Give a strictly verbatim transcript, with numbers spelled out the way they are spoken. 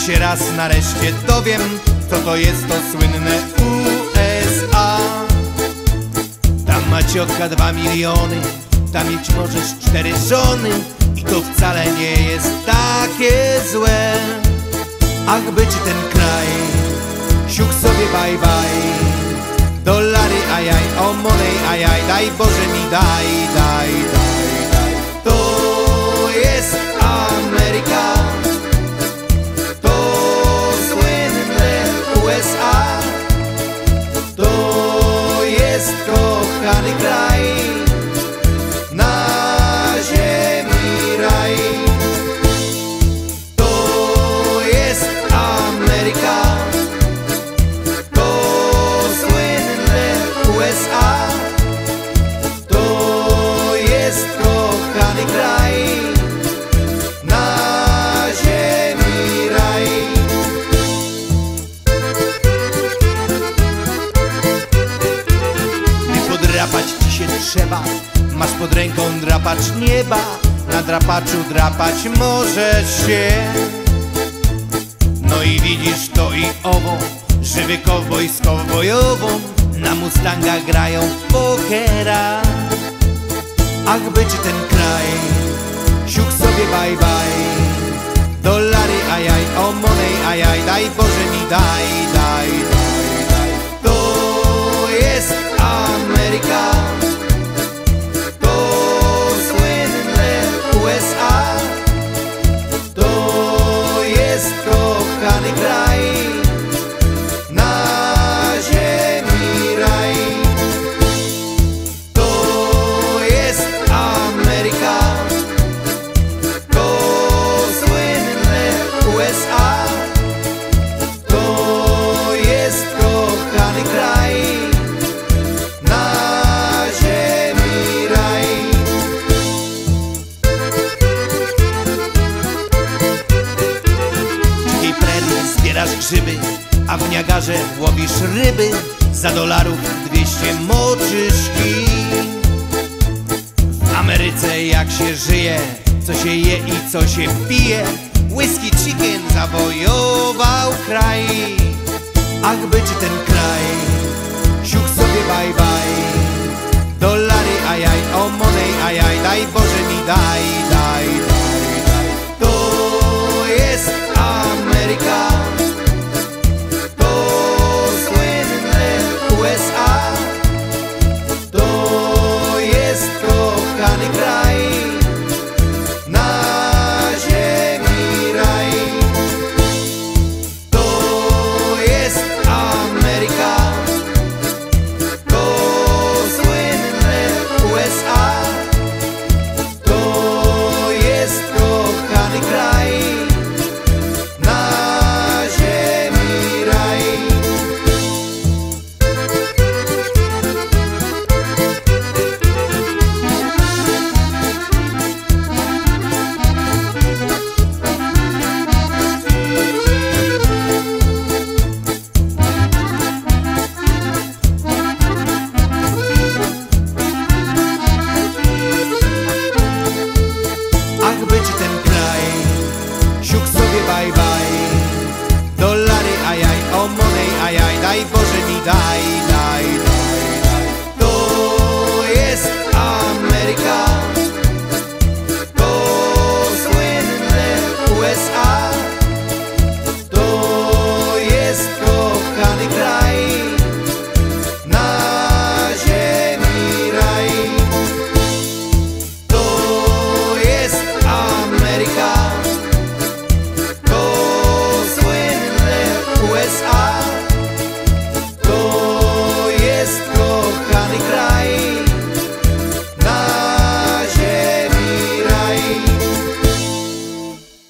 się raz nareszcie dowiem, co to jest to słynne U S A. Tam ma ciotka dwa miliony, tam mieć możesz cztery żony i to wcale nie jest takie złe. Ach, być ten kraj, siuch sobie bye bye. Dolary, ajaj, o money, ajaj, daj Boże mi daj, daj, daj, daj. To jest Ameryka, to słynne U S A, to jest kochany kraj, na ziemi raj. To jest Ameryka, to słynne U S A, to jest kochany kraj, na ziemi raj. Gdy podrapać ci się trzeba, masz pod ręką drapacz nieba, na drapaczu drapać możesz się. No i widzisz to i owo, żywy kowboj z kowbojową, na Mustangach grają w pokera. Ach, być ten kraj, siuch sobie bye bye. Dolary, ajaj, o money, ajaj, daj Boże mi daj, daj, daj, daj. To jest Ameryka, to słynne U S A, to jest kochany kraj, na ziemi raj. To jest Ameryka, to słynne U S A, to jest kochany kraj, na ziemi raj. W dzikiej prerii zbierasz grzyby, a w Niagarze łowisz ryby, za dolarów dwieście moczysz kij. W Ameryce jak się żyje, co się je i co się pije, whisky chicken zawojował kraj. Ach, być ten kraj, siuch sobie bye bye. Dolary, ajaj, o money, ajaj, daj Boże mi daj,